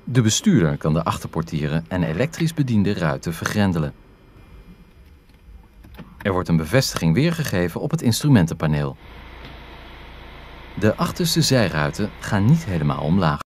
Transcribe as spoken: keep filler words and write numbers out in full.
De bestuurder kan de achterportieren en elektrisch bediende ruiten vergrendelen. Er wordt een bevestiging weergegeven op het instrumentenpaneel. De achterste zijruiten gaan niet helemaal omlaag.